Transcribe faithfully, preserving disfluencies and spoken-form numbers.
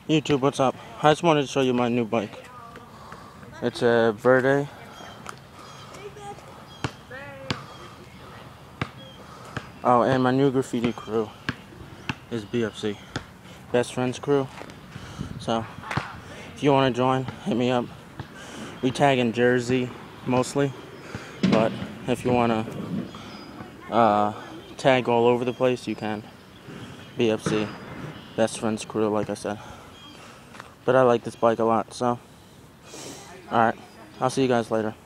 YouTube, what's up? I just wanted to show you my new bike. It's a VERDE. Oh, and my new graffiti crew is B F C, Best Friends Crew. So, if you want to join, hit me up. We tag in Jersey mostly, but if you want to uh, tag all over the place, you can. B F C, Best Friends Crew, like I said. But I like this bike a lot, so. Alright, I'll see you guys later.